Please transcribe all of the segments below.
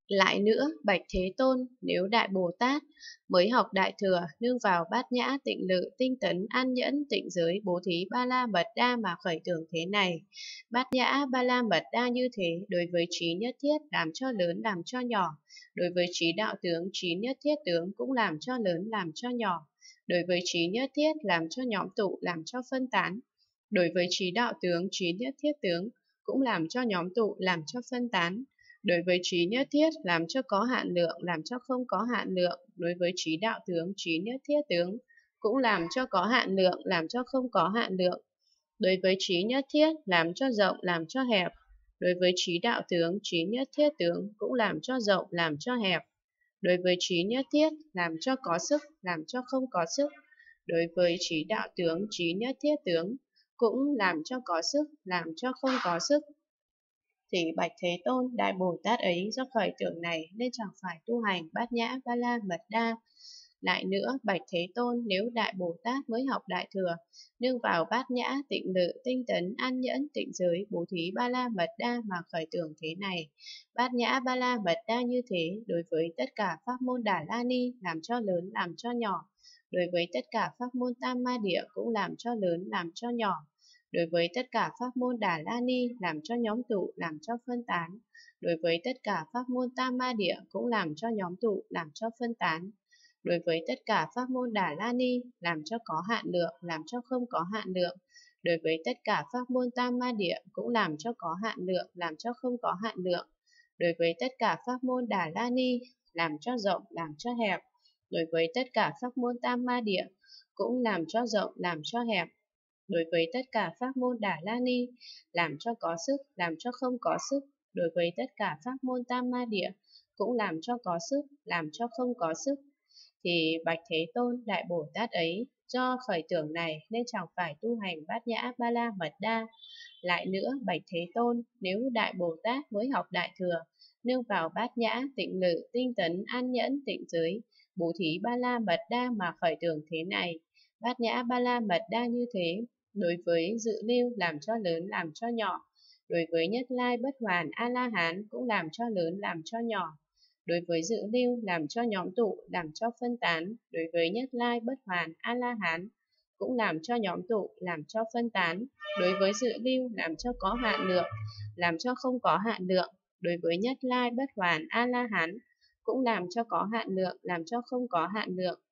Lại nữa, bạch Thế Tôn, nếu Đại Bồ Tát mới học Đại Thừa, nương vào bát nhã, tịnh lự, tinh tấn, an nhẫn, tịnh giới, bố thí, ba la mật đa mà khởi tưởng thế này. Bát nhã, ba la mật đa như thế, đối với trí nhất thiết, làm cho lớn, làm cho nhỏ. Đối với trí đạo tướng, trí nhất thiết tướng cũng làm cho lớn, làm cho nhỏ. Đối với trí nhất thiết, làm cho nhóm tụ, làm cho phân tán. Đối với trí đạo tướng, trí nhất thiết tướng cũng làm cho nhóm tụ, làm cho phân tán. Đối với trí nhất thiết, làm cho có hạn lượng, làm cho không có hạn lượng. Đối với trí đạo tướng, trí nhất thiết tướng cũng làm cho có hạn lượng, làm cho không có hạn lượng. Đối với trí nhất thiết, làm cho rộng, làm cho hẹp. Đối với trí đạo tướng, trí nhất thiết tướng cũng làm cho rộng, làm cho hẹp. Đối với trí nhất thiết, làm cho có sức, làm cho không có sức. Đối với trí đạo tướng, trí nhất thiết tướng cũng làm cho có sức, làm cho không có sức. Thì bạch Thế Tôn, Đại Bồ Tát ấy do khởi tưởng này nên chẳng phải tu hành bát nhã ba la mật đa. Lại nữa, bạch Thế Tôn, nếu Đại Bồ Tát mới học Đại Thừa, nương vào bát nhã, tịnh lự, tinh tấn, an nhẫn, tịnh giới, bố thí, ba la mật đa mà khởi tưởng thế này. Bát nhã ba la mật đa như thế, đối với tất cả pháp môn Đà La Ni, làm cho lớn, làm cho nhỏ. Đối với tất cả pháp môn Tam Ma Địa cũng làm cho lớn, làm cho nhỏ. Đối với tất cả pháp môn Đà La Ni, làm cho nhóm tụ, làm cho phân tán. Đối với tất cả pháp môn Tam Ma Địa cũng làm cho nhóm tụ, làm cho phân tán. Đối với tất cả pháp môn Đà La Ni, làm cho có hạn lượng, làm cho không có hạn lượng. Đối với tất cả pháp môn Tam Ma Địa cũng làm cho có hạn lượng, làm cho không có hạn lượng. Đối với tất cả pháp môn Đà La Ni, làm cho rộng, làm cho hẹp. Đối với tất cả pháp môn Tam Ma Địa cũng làm cho rộng, làm cho hẹp. Đối với tất cả pháp môn Đà La Ni, làm cho có sức, làm cho không có sức. Đối với tất cả pháp môn Tam Ma Địa cũng làm cho có sức, làm cho không có sức. Thì bạch Thế Tôn, Đại Bồ Tát ấy do khởi tưởng này nên chẳng phải tu hành bát nhã ba la mật đa. Lại nữa, bạch Thế Tôn, nếu Đại Bồ Tát mới học Đại Thừa, nương vào bát nhã, tịnh lự, tinh tấn, an nhẫn, tịnh giới, bố thí ba la mật đa mà khởi tưởng thế này. Bát nhã ba la mật đa như thế, đối với dự lưu làm cho lớn, làm cho nhỏ. Đối với nhất lai bất hoàn A-la-hán cũng làm cho lớn, làm cho nhỏ. Đối với dự lưu làm cho nhóm tụ, làm cho phân tán. Đối với nhất lai bất hoàn A-la-hán cũng làm cho nhóm tụ, làm cho phân tán. Đối với dự lưu làm cho có hạn lượng, làm cho không có hạn lượng. Đối với nhất lai bất hoàn A-la-hán cũng làm cho có hạn lượng, làm cho không có hạn lượng.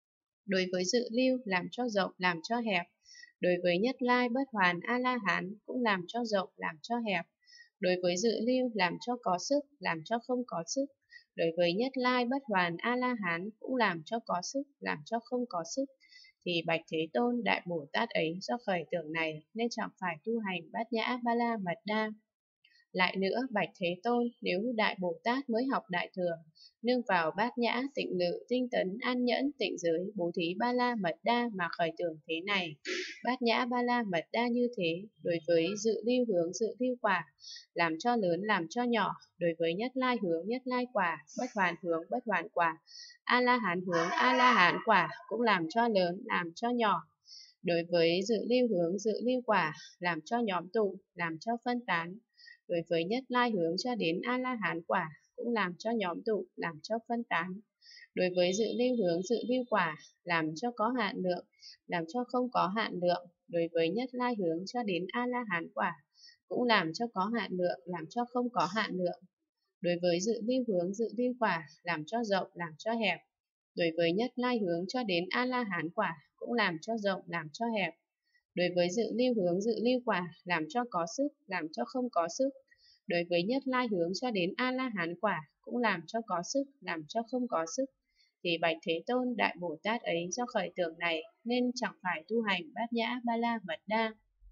Đối với dự lưu làm cho rộng, làm cho hẹp. Đối với nhất lai bất hoàn A-la-hán cũng làm cho rộng, làm cho hẹp. Đối với dự lưu làm cho có sức, làm cho không có sức. Đối với nhất lai bất hoàn A-la-hán cũng làm cho có sức, làm cho không có sức. Thì bạch Thế Tôn, Đại Bồ Tát ấy do khởi tưởng này nên chẳng phải tu hành bát nhã ba la mật đa. Lại nữa, bạch Thế Tôn, nếu Đại Bồ Tát mới học Đại Thừa, nương vào bát nhã, tịnh lự, tinh tấn, an nhẫn, tịnh giới, bố thí ba la mật đa mà khởi tưởng thế này. Bát nhã ba la mật đa như thế, đối với dự lưu hướng, dự lưu quả, làm cho lớn, làm cho nhỏ. Đối với nhất lai hướng, nhất lai quả, bất hoàn hướng, bất hoàn quả, A-la-hán hướng, A-la-hán quả cũng làm cho lớn, làm cho nhỏ. Đối với dự lưu hướng, dự lưu quả, làm cho nhóm tụ, làm cho phân tán. Đối với nhất lai hướng cho đến A-la-hán quả cũng làm cho nhóm tụ, làm cho phân tán. Đối với dự lưu hướng, dự lưu quả, làm cho có hạn lượng, làm cho không có hạn lượng. Đối với nhất lai hướng cho đến A-la-hán quả cũng làm cho có hạn lượng, làm cho không có hạn lượng. Đối với dự lưu hướng, dự lưu quả, làm cho rộng, làm cho hẹp. Đối với nhất lai hướng cho đến A-la-hán quả cũng làm cho rộng, làm cho hẹp. Đối với dự lưu hướng, dự lưu quả, làm cho có sức, làm cho không có sức. Đối với nhất lai hướng cho đến A-la-hán quả cũng làm cho có sức, làm cho không có sức. Thì bạch Thế Tôn, Đại Bồ Tát ấy do khởi tưởng này nên chẳng phải tu hành bát nhã ba la mật đa.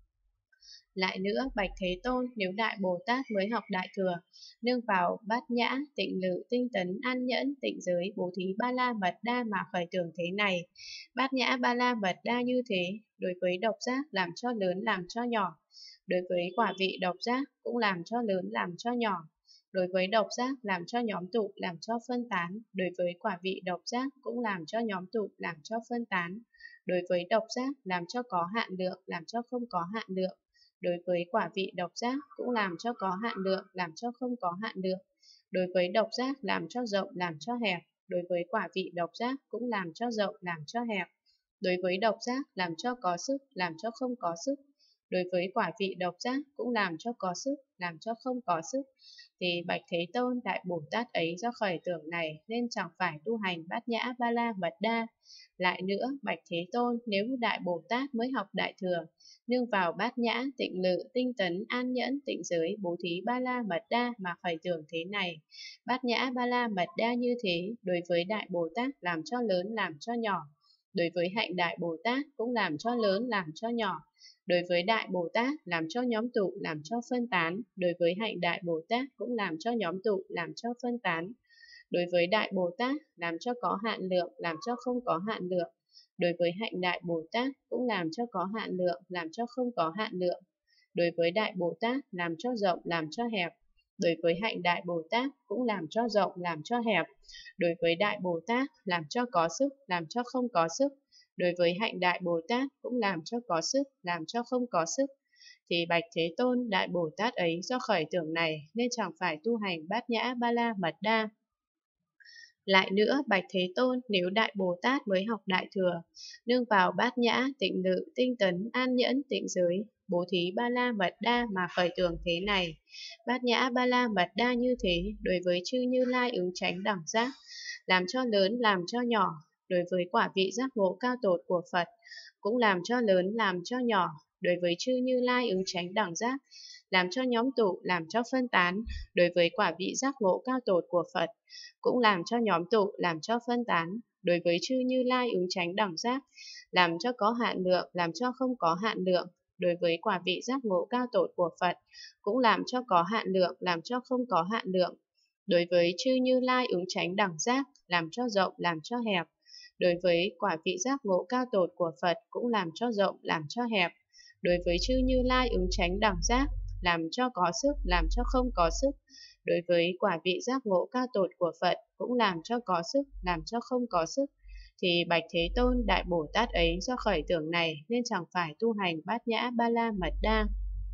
Lại nữa, bạch Thế Tôn, nếu Đại Bồ Tát mới học Đại Thừa, nương vào bát nhã, tịnh lự, tinh tấn, an nhẫn, tịnh giới, bố thí ba la mật đa mà khởi tưởng thế này. Bát nhã ba la mật đa như thế, đối với độc giác làm cho lớn, làm cho nhỏ. Đối với quả vị độc giác cũng làm cho lớn, làm cho nhỏ. Đối với độc giác làm cho nhóm tụ, làm cho phân tán. Đối với quả vị độc giác cũng làm cho nhóm tụ, làm cho phân tán. Đối với độc giác làm cho có hạn lượng, làm cho không có hạn lượng. Đối với quả vị độc giác cũng làm cho có hạn lượng, làm cho không có hạn lượng. Đối với độc giác làm cho rộng, làm cho hẹp. Đối với quả vị độc giác cũng làm cho rộng, làm cho hẹp. Đối với độc giác làm cho có sức, làm cho không có sức. Đối với quả vị độc giác cũng làm cho có sức, làm cho không có sức. Thì bạch Thế Tôn Đại Bồ Tát ấy do khởi tưởng này nên chẳng phải tu hành Bát Nhã Ba La Mật Đa. Lại nữa, bạch Thế Tôn, nếu Đại Bồ Tát mới học Đại Thừa, nương vào Bát Nhã, Tịnh Lự, Tinh Tấn, An Nhẫn, Tịnh Giới, Bố Thí Ba La Mật Đa mà khởi tưởng thế này. Bát Nhã Ba La Mật Đa như thế, đối với Đại Bồ Tát làm cho lớn, làm cho nhỏ. Đối với hạnh Đại Bồ Tát cũng làm cho lớn, làm cho nhỏ. Đối với Đại Bồ Tát làm cho nhóm tụ, làm cho phân tán. Đối với hạnh Đại Bồ Tát cũng làm cho nhóm tụ, làm cho phân tán. Đối với Đại Bồ Tát làm cho có hạn lượng, làm cho không có hạn lượng. Đối với hạnh Đại Bồ Tát cũng làm cho có hạn lượng, làm cho không có hạn lượng. Đối với Đại Bồ Tát làm cho rộng, làm cho hẹp. Đối với hạnh Đại Bồ Tát cũng làm cho rộng, làm cho hẹp. Đối với Đại Bồ Tát làm cho có sức, làm cho không có sức. Đối với hạnh Đại Bồ Tát cũng làm cho có sức, làm cho không có sức. Thì bạch Thế Tôn Đại Bồ Tát ấy do khởi tưởng này nên chẳng phải tu hành Bát Nhã Ba La Mật Đa. Lại nữa, bạch Thế Tôn, nếu Đại Bồ Tát mới học Đại Thừa, nương vào Bát Nhã, Tịnh Lự, Tinh Tấn, An Nhẫn, Tịnh Giới, Bố Thí Ba La Mật Đa mà khởi tưởng thế này. Bát Nhã Ba La Mật Đa như thế, đối với chư Như Lai ứng chánh đẳng giác, làm cho lớn, làm cho nhỏ. Đối với quả vị giác ngộ cao tột của Phật, cũng làm cho lớn, làm cho nhỏ. Đối với chư Như Lai ứng chánh đẳng giác, làm cho nhóm tụ, làm cho phân tán. Đối với quả vị giác ngộ cao tột của Phật, cũng làm cho nhóm tụ, làm cho phân tán. Đối với chư Như Lai ứng chánh đẳng giác, làm cho có hạn lượng, làm cho không có hạn lượng. Đối với quả vị giác ngộ cao tột của Phật, cũng làm cho có hạn lượng, làm cho không có hạn lượng. Đối với chư Như Lai ứng chánh đẳng giác, làm cho rộng, làm cho hẹp. Đối với quả vị giác ngộ cao tột của Phật, cũng làm cho rộng, làm cho hẹp. Đối với chư Như Lai ứng chánh đẳng giác, làm cho có sức, làm cho không có sức. Đối với quả vị giác ngộ cao tột của Phật, cũng làm cho có sức, làm cho không có sức. Thì bạch Thế Tôn Đại Bồ Tát ấy do khởi tưởng này nên chẳng phải tu hành Bát Nhã Ba La Mật Đa.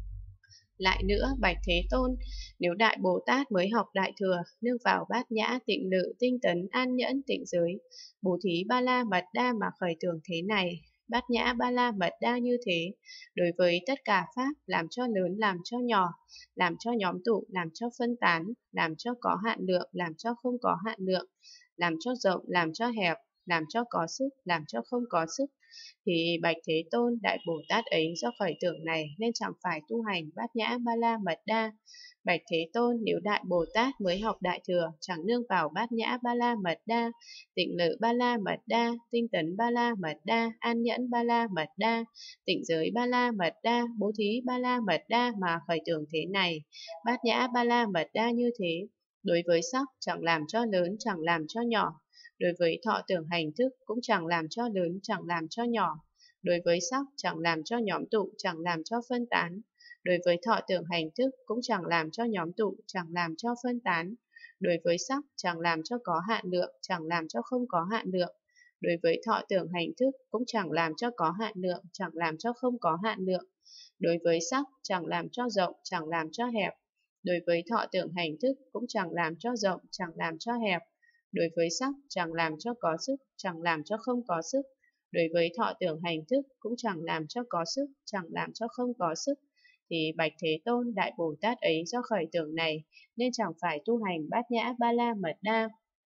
Lại nữa, bạch Thế Tôn, nếu Đại Bồ Tát mới học Đại Thừa, nương vào Bát Nhã, Tịnh Lự, Tinh Tấn, An Nhẫn, Tịnh Giới, Bố Thí Ba La Mật Đa mà khởi tưởng thế này. Bát Nhã Ba La Mật Đa như thế, đối với tất cả Pháp, làm cho lớn, làm cho nhỏ, làm cho nhóm tụ, làm cho phân tán, làm cho có hạn lượng, làm cho không có hạn lượng, làm cho rộng, làm cho hẹp, làm cho có sức, làm cho không có sức. Thì bạch Thế Tôn Đại Bồ Tát ấy do khởi tưởng này nên chẳng phải tu hành Bát Nhã Ba La Mật Đa. Bạch Thế Tôn, nếu Đại Bồ Tát mới học Đại Thừa, chẳng nương vào Bát Nhã Ba La Mật Đa, Tịnh Lự Ba La Mật Đa, Tinh Tấn Ba La Mật Đa, An Nhẫn Ba La Mật Đa, Tịnh Giới Ba La Mật Đa, Bố Thí Ba La Mật Đa mà khởi tưởng thế này. Bát Nhã Ba La Mật Đa như thế, đối với sắc chẳng làm cho lớn, chẳng làm cho nhỏ. Đối với thọ tưởng hành thức cũng chẳng làm cho lớn, chẳng làm cho nhỏ. Đối với sắc chẳng làm cho nhóm tụ, chẳng làm cho phân tán. Đối với thọ tưởng hành thức cũng chẳng làm cho nhóm tụ, chẳng làm cho phân tán. Đối với sắc chẳng làm cho có hạn lượng, chẳng làm cho không có hạn lượng. Đối với thọ tưởng hành thức cũng chẳng làm cho có hạn lượng, chẳng làm cho không có hạn lượng. Đối với sắc chẳng làm cho rộng, chẳng làm cho hẹp. Đối với thọ tưởng hành thức cũng chẳng làm cho rộng, chẳng làm cho hẹp. Đối với sắc chẳng làm cho có sức, chẳng làm cho không có sức. Đối với thọ tưởng hành thức cũng chẳng làm cho có sức, chẳng làm cho không có sức. Thì bạch Thế Tôn Đại Bồ Tát ấy do khởi tưởng này nên chẳng phải tu hành Bát Nhã Ba La Mật Đa.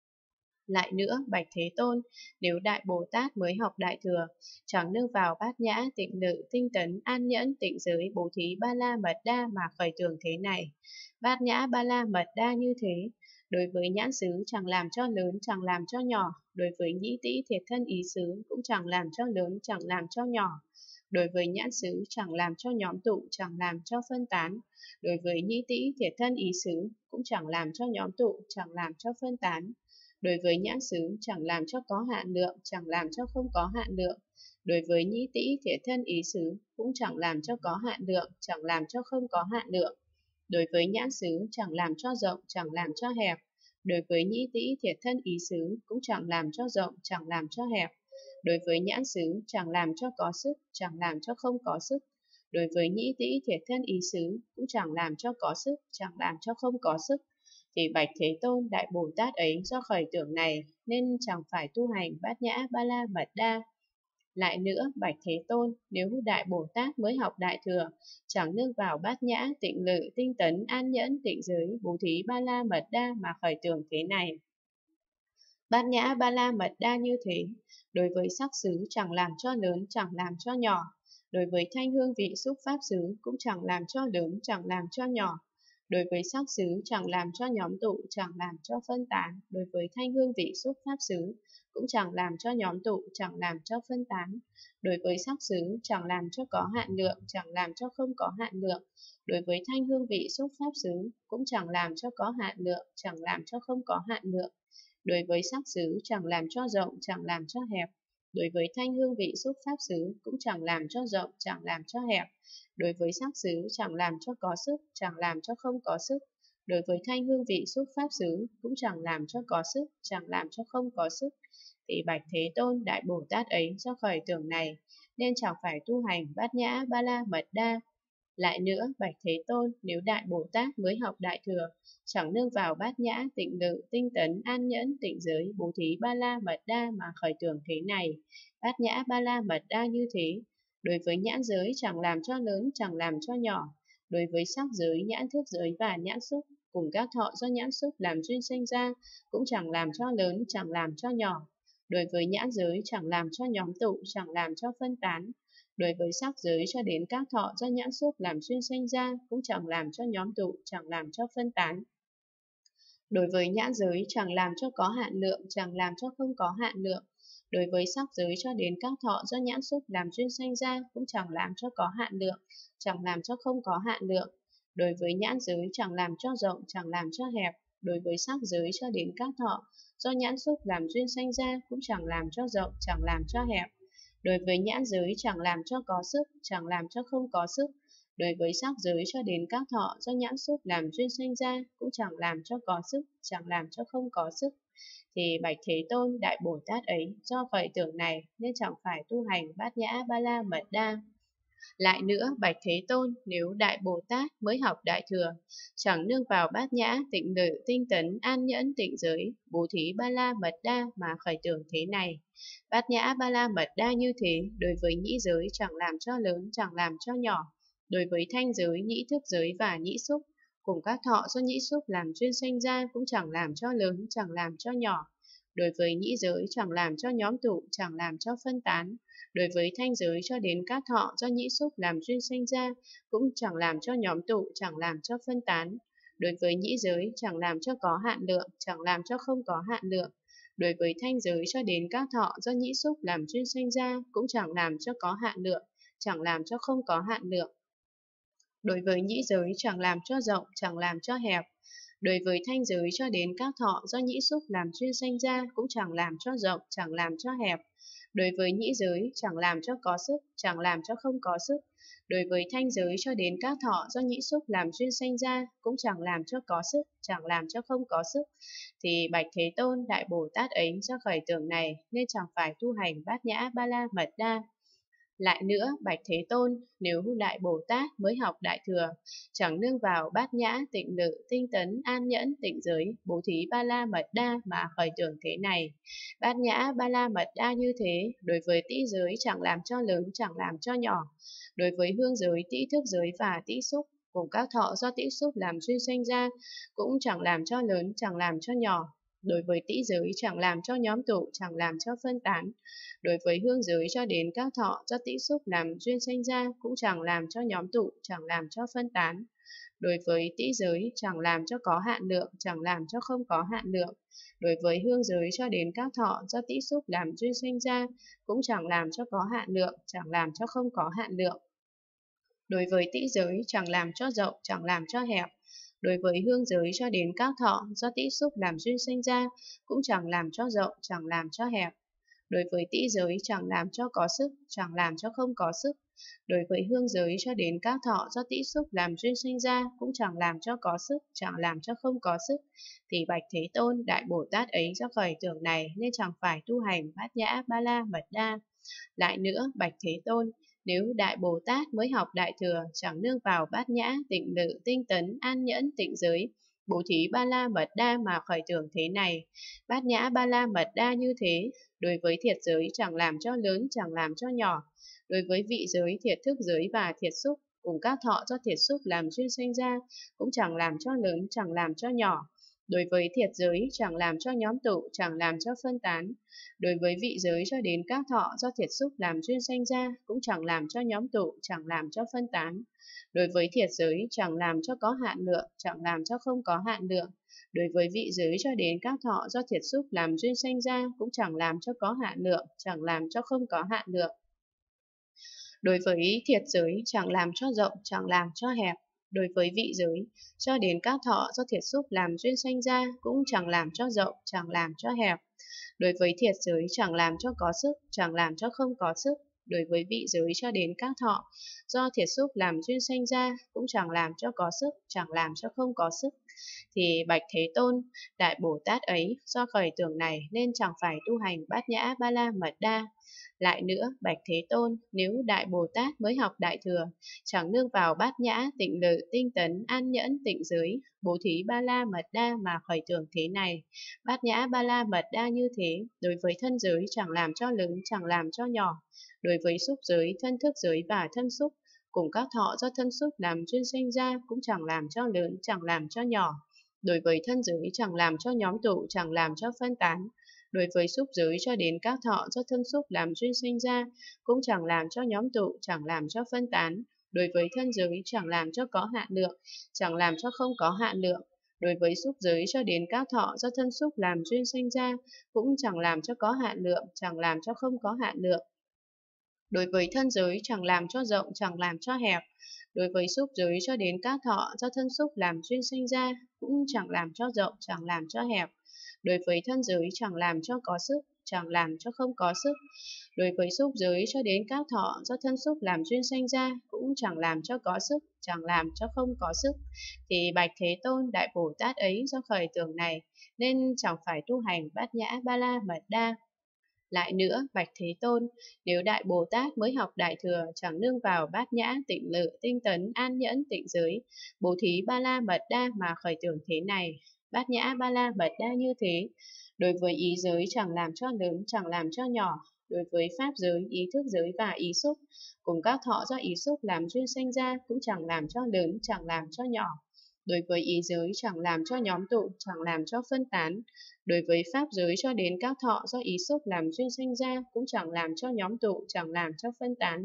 Lại nữa, bạch Thế Tôn, nếu Đại Bồ Tát mới học Đại Thừa, chẳng nương vào Bát Nhã, Tịnh Lự, Tinh Tấn, An Nhẫn, Tịnh Giới, Bố Thí Ba La Mật Đa mà khởi tưởng thế này. Bát Nhã Ba La Mật Đa như thế, đối với nhãn xứ chẳng làm cho lớn, chẳng làm cho nhỏ. Đối với nhĩ tĩ thiệt thân ý xứ cũng chẳng làm cho lớn, chẳng làm cho nhỏ. Đối với nhãn xứ chẳng làm cho nhóm tụ, chẳng làm cho phân tán. Đối với nhĩ tĩ thiệt thân ý xứ cũng chẳng làm cho nhóm tụ, chẳng làm cho phân tán. Đối với nhãn xứ chẳng làm cho có hạn lượng, chẳng làm cho không có hạn lượng. Đối với nhĩ tĩ thiệt thân ý xứ cũng chẳng làm cho có hạn lượng, chẳng làm cho không có hạn lượng. Đối với nhãn xứ chẳng làm cho rộng, chẳng làm cho hẹp. Đối với nhĩ tĩ thiệt thân ý xứ cũng chẳng làm cho rộng, chẳng làm cho hẹp. Đối với nhãn xứ chẳng làm cho có sức, chẳng làm cho không có sức. Đối với nhĩ tĩ thiệt thân ý xứ cũng chẳng làm cho có sức, chẳng làm cho không có sức. thì bạch Thế Tôn Đại Bồ Tát ấy do khởi tưởng này nên chẳng phải tu hành Bát Nhã Ba La Mật Đa. Lại nữa, bạch Thế Tôn, nếu Đại Bồ Tát mới học Đại Thừa, chẳng nương vào Bát Nhã, Tịnh Lự, Tinh Tấn, An Nhẫn, Tịnh Giới, Bố Thí, Ba La Mật Đa mà khởi tưởng thế này. Bát Nhã Ba La Mật Đa như thế, đối với sắc xứ chẳng làm cho lớn, chẳng làm cho nhỏ, đối với thanh hương vị xúc pháp xứ cũng chẳng làm cho lớn, chẳng làm cho nhỏ, đối với sắc xứ chẳng làm cho nhóm tụ, chẳng làm cho phân tán, đối với thanh hương vị xúc pháp xứ cũng chẳng làm cho nhóm tụ, chẳng làm cho phân tán, đối với sắc xứ chẳng làm cho có hạn lượng, chẳng làm cho không có hạn lượng, đối với thanh hương vị xúc pháp xứ cũng chẳng làm cho có hạn lượng, chẳng làm cho không có hạn lượng, đối với sắc xứ chẳng làm cho rộng, chẳng làm cho hẹp, đối với thanh hương vị xúc pháp xứ cũng chẳng làm cho rộng, chẳng làm cho hẹp, đối với sắc xứ chẳng làm cho có sức, chẳng làm cho không có sức, đối với thanh hương vị xúc pháp xứ cũng chẳng làm cho có sức, chẳng làm cho không có sức, thì bạch Thế Tôn Đại Bồ Tát ấy do khởi tưởng này nên chẳng phải tu hành Bát Nhã Ba La Mật Đa. Lại nữa, bạch Thế Tôn, nếu Đại Bồ Tát mới học Đại Thừa, chẳng nương vào Bát Nhã, Tịnh Lự, Tinh Tấn, An Nhẫn, Tịnh Giới, Bố Thí, Ba La Mật Đa mà khởi tưởng thế này, Bát Nhã Ba La Mật Đa như thế, đối với nhãn giới chẳng làm cho lớn, chẳng làm cho nhỏ, đối với sắc giới, nhãn thức giới và nhãn xúc, cùng các thọ do nhãn xúc làm duyên sinh ra, cũng chẳng làm cho lớn, chẳng làm cho nhỏ, đối với nhãn giới chẳng làm cho nhóm tụ, chẳng làm cho phân tán, đối với sắc giới cho đến các thọ do nhãn xúc làm duyên sinh ra cũng chẳng làm cho nhóm tụ, chẳng làm cho phân tán. Đối với nhãn giới chẳng làm cho có hạn lượng, chẳng làm cho không có hạn lượng. Đối với sắc giới cho đến các thọ do nhãn xúc làm duyên sinh ra cũng chẳng làm cho có hạn lượng, chẳng làm cho không có hạn lượng. Đối với nhãn giới chẳng làm cho rộng, chẳng làm cho hẹp. Đối với sắc giới cho đến các thọ do nhãn xúc làm duyên sinh ra cũng chẳng làm cho rộng, chẳng làm cho hẹp. Đối với nhãn giới chẳng làm cho có sức, chẳng làm cho không có sức. Đối với sắc giới cho đến các thọ do nhãn xúc làm duyên sinh ra cũng chẳng làm cho có sức, chẳng làm cho không có sức. Thì bạch Thế Tôn Đại Bồ Tát ấy do khởi tưởng này nên chẳng phải tu hành Bát Nhã Ba La Mật Đa. Lại nữa, bạch Thế Tôn, nếu Đại Bồ Tát mới học Đại Thừa, chẳng nương vào Bát Nhã, Tịnh Lự, Tinh Tấn, An Nhẫn, Tịnh Giới, Bố Thí, Ba La Mật Đa mà khởi tưởng thế này. Bát Nhã Ba La Mật Đa như thế, đối với nhĩ giới chẳng làm cho lớn, chẳng làm cho nhỏ, đối với thanh giới, nhĩ thức giới và nhĩ xúc, cùng các thọ do nhĩ xúc làm duyên sinh ra cũng chẳng làm cho lớn, chẳng làm cho nhỏ, đối với nhĩ giới chẳng làm cho nhóm tụ, chẳng làm cho phân tán, đối với thanh giới cho đến các thọ do nhĩ xúc làm duyên sinh ra cũng chẳng làm cho nhóm tụ, chẳng làm cho phân tán, đối với nhĩ giới chẳng làm cho có hạn lượng, chẳng làm cho không có hạn lượng, đối với thanh giới cho đến các thọ do nhĩ xúc làm duyên sinh ra cũng chẳng làm cho có hạn lượng, chẳng làm cho không có hạn lượng, đối với nhĩ giới chẳng làm cho rộng, chẳng làm cho hẹp, đối với thanh giới cho đến các thọ do nhĩ xúc làm duyên sinh ra cũng chẳng làm cho rộng, chẳng làm cho hẹp, đối với nhĩ giới chẳng làm cho có sức, chẳng làm cho không có sức, đối với thanh giới cho đến các thọ do nhĩ xúc làm duyên sinh ra cũng chẳng làm cho có sức, chẳng làm cho không có sức, thì bạch Thế Tôn Đại Bồ Tát ấy do khởi tưởng này nên chẳng phải tu hành Bát Nhã Ba La Mật Đa. Lại nữa, bạch Thế Tôn, nếu Đại Bồ Tát mới học Đại Thừa, chẳng nương vào Bát Nhã, Tịnh Lự, Tinh Tấn, An Nhẫn, Tịnh Giới, Bố Thí, Ba La Mật Đa mà khởi tưởng thế này. Bát Nhã, Ba La Mật Đa như thế, đối với tĩ giới chẳng làm cho lớn, chẳng làm cho nhỏ, đối với hương giới, tĩ thức giới và tĩ xúc, cùng các thọ do tĩ xúc làm duyên sinh ra, cũng chẳng làm cho lớn, chẳng làm cho nhỏ, đối với tĩ giới chẳng làm cho nhóm tụ, chẳng làm cho phân tán, đối với hương giới cho đến các thọ do tĩ xúc làm duyên sinh ra cũng chẳng làm cho nhóm tụ, chẳng làm cho phân tán, đối với tĩ giới chẳng làm cho có hạn lượng, chẳng làm cho không có hạn lượng, đối với hương giới cho đến các thọ do tĩ xúc làm duyên sinh ra cũng chẳng làm cho có hạn lượng, chẳng làm cho không có hạn lượng, đối với tĩ giới chẳng làm cho rộng, chẳng làm cho hẹp, đối với hương giới cho đến các thọ do tĩ xúc làm duyên sinh ra cũng chẳng làm cho rộng, chẳng làm cho hẹp, đối với tĩ giới chẳng làm cho có sức, chẳng làm cho không có sức, đối với hương giới cho đến các thọ do tĩ xúc làm duyên sinh ra cũng chẳng làm cho có sức, chẳng làm cho không có sức, thì bạch Thế Tôn Đại Bồ Tát ấy do khởi tưởng này nên chẳng phải tu hành Bát Nhã Ba La Mật Đa. Lại nữa, bạch Thế Tôn, nếu Đại Bồ Tát mới học Đại Thừa, chẳng nương vào Bát Nhã, Tịnh Lự, Tinh Tấn, An Nhẫn, Tịnh Giới, bố thí ba la mật đa mà khởi tưởng thế này. Bát nhã ba la mật đa như thế, đối với thiệt giới chẳng làm cho lớn, chẳng làm cho nhỏ. Đối với vị giới, thiệt thức giới và thiệt xúc, cùng các thọ do thiệt xúc làm duyên sanh ra, cũng chẳng làm cho lớn, chẳng làm cho nhỏ. Đối với thiệt giới, chẳng làm cho nhóm tụ, chẳng làm cho phân tán. Đối với vị giới cho đến các thọ do thiệt xúc làm duyên sanh ra, cũng chẳng làm cho nhóm tụ, chẳng làm cho phân tán. Đối với thiệt giới, chẳng làm cho có hạn lượng, chẳng làm cho không có hạn lượng. Đối với vị giới cho đến các thọ do thiệt xúc làm duyên sanh ra, cũng chẳng làm cho có hạn lượng, chẳng làm cho không có hạn lượng. Đối với thiệt giới, chẳng làm cho rộng, chẳng làm cho hẹp. Đối với vị giới, cho đến các thọ do thiệt xúc làm duyên sanh ra, cũng chẳng làm cho rộng, chẳng làm cho hẹp. Đối với thiệt giới, chẳng làm cho có sức, chẳng làm cho không có sức. Đối với vị giới cho đến các thọ do thiệt xúc làm duyên sanh ra, cũng chẳng làm cho có sức, chẳng làm cho không có sức. Thì bạch Thế Tôn, Đại Bồ Tát ấy do khởi tưởng này nên chẳng phải tu hành bát nhã ba la mật đa. Lại nữa, bạch Thế Tôn, nếu Đại Bồ Tát mới học Đại Thừa, chẳng nương vào bát nhã, tịnh lự, tinh tấn, an nhẫn, tịnh giới, bố thí ba la mật đa mà khởi tưởng thế này. Bát nhã ba la mật đa như thế, đối với thân giới chẳng làm cho lớn, chẳng làm cho nhỏ. Đối với xúc giới, thân thức giới và thân xúc, cùng các thọ do thân xúc làm duyên sanh ra, cũng chẳng làm cho lớn, chẳng làm cho nhỏ. Đối với thân giới chẳng làm cho nhóm tụ, chẳng làm cho phân tán. Đối với xúc giới cho đến các thọ do thân xúc làm duyên sanh ra, cũng chẳng làm cho nhóm tụ, chẳng làm cho phân tán. Đối với thân giới chẳng làm cho có hạn lượng, chẳng làm cho không có hạn lượng. Đối với xúc giới cho đến các thọ do thân xúc làm duyên sanh ra, cũng chẳng làm cho có hạn lượng, chẳng làm cho không có hạn lượng. Đối với thân giới chẳng làm cho rộng, chẳng làm cho hẹp. Đối với xúc giới cho đến các thọ do thân xúc làm duyên sanh ra, cũng chẳng làm cho rộng, chẳng làm cho hẹp. Đối với thân giới chẳng làm cho có sức, chẳng làm cho không có sức. Đối với xúc giới cho đến các thọ do thân xúc làm duyên sanh ra, cũng chẳng làm cho có sức, chẳng làm cho không có sức. Thì bạch Thế Tôn, Đại Bồ Tát ấy do khởi tưởng này, nên chẳng phải tu hành bát nhã ba la mật đa. Lại nữa, bạch Thế Tôn, nếu Đại Bồ Tát mới học Đại Thừa, chẳng nương vào bát nhã, tịnh lự, tinh tấn, an nhẫn, tịnh giới, bố thí ba la mật đa mà khởi tưởng thế này. Bát nhã ba la mật đa như thế, đối với ý giới chẳng làm cho lớn, chẳng làm cho nhỏ. Đối với pháp giới, ý thức giới và ý xúc, cùng các thọ do ý xúc làm duyên sanh ra, cũng chẳng làm cho lớn, chẳng làm cho nhỏ. Đối với ý giới chẳng làm cho nhóm tụ, chẳng làm cho phân tán. Đối với pháp giới cho đến các thọ do ý xúc làm duyên sanh ra, cũng chẳng làm cho nhóm tụ, chẳng làm cho phân tán.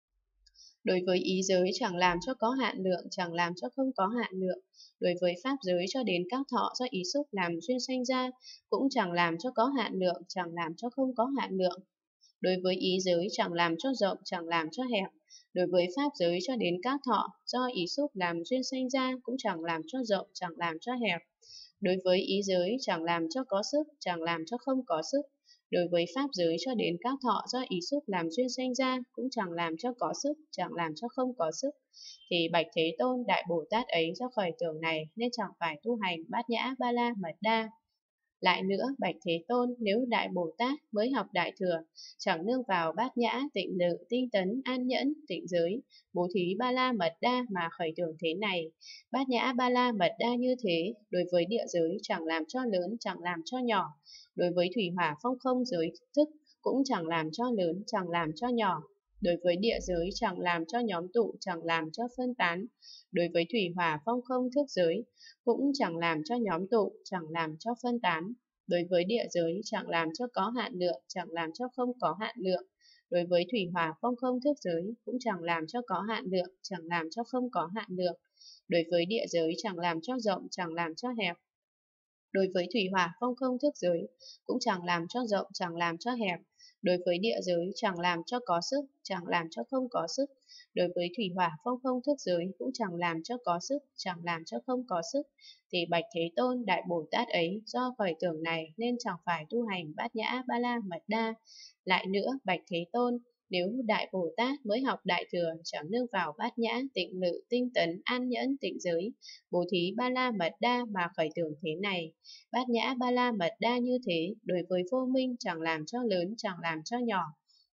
Đối với ý giới chẳng làm cho có hạn lượng, chẳng làm cho không có hạn lượng. Đối với pháp giới cho đến các thọ do ý xúc làm duyên sanh ra, cũng chẳng làm cho có hạn lượng, chẳng làm cho không có hạn lượng. Đối với ý giới chẳng làm cho rộng, chẳng làm cho hẹp. Đối với pháp giới cho đến các thọ do ý xúc làm duyên sanh ra, cũng chẳng làm cho rộng, chẳng làm cho hẹp. Đối với ý giới chẳng làm cho có sức, chẳng làm cho không có sức. Đối với pháp giới cho đến các thọ do ý xúc làm duyên sanh ra, cũng chẳng làm cho có sức, chẳng làm cho không có sức. Thì bạch Thế Tôn, Đại Bồ Tát ấy do khởi tưởng này nên chẳng phải tu hành bát nhã ba la mật đa. Lại nữa, bạch Thế Tôn, nếu Đại Bồ Tát mới học Đại Thừa, chẳng nương vào bát nhã, tịnh lự, tinh tấn, an nhẫn, tịnh giới, bố thí ba la mật đa mà khởi tưởng thế này. Bát nhã ba la mật đa như thế, đối với địa giới chẳng làm cho lớn, chẳng làm cho nhỏ. Đối với thủy hỏa phong không giới thức, cũng chẳng làm cho lớn, chẳng làm cho nhỏ. Đối với địa giới chẳng làm cho nhóm tụ, chẳng làm cho phân tán. Đối với thủy hỏa phong không thức giới, cũng chẳng làm cho nhóm tụ, chẳng làm cho phân tán. Đối với địa giới chẳng làm cho có hạn lượng, chẳng làm cho không có hạn lượng. Đối với thủy hỏa phong không thức giới, cũng chẳng làm cho có hạn lượng, chẳng làm cho không có hạn lượng. Đối với địa giới chẳng làm cho rộng, chẳng làm cho hẹp. Đối với thủy hỏa phong không thức giới, cũng chẳng làm cho rộng, chẳng làm cho hẹp. Đối với địa giới chẳng làm cho có sức, chẳng làm cho không có sức. Đối với thủy hỏa phong không thức giới, cũng chẳng làm cho có sức, chẳng làm cho không có sức. Thì bạch Thế Tôn, Đại Bồ Tát ấy do khởi tưởng này nên chẳng phải tu hành bát nhã ba la mật đa. Lại nữa, bạch Thế Tôn, nếu Đại Bồ Tát mới học Đại Thừa, chẳng nương vào bát nhã, tịnh lự, tinh tấn, an nhẫn, tịnh giới, bố thí ba la mật đa mà khởi tưởng thế này. Bát nhã ba la mật đa như thế, đối với vô minh chẳng làm cho lớn, chẳng làm cho nhỏ.